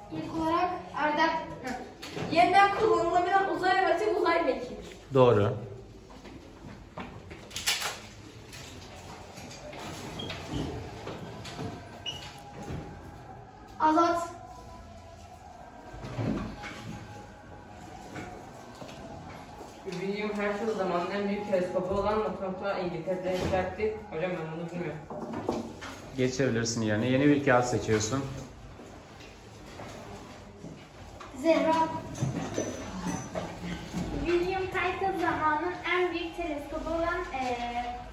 İlk olarak Erdem. Yeniden kullanılabilen uzay aracı uzay mekiği. Doğru. Azat. William Herschel zamanın en büyük teleskobu olan matematikler İngiltere'de inşa etti. Hocam ben bunu bilmiyorum. Geçebilirsin yerine. Yeni bir kağıt seçiyorsun. Zehra. William Herschel zamanın en büyük teleskobu olan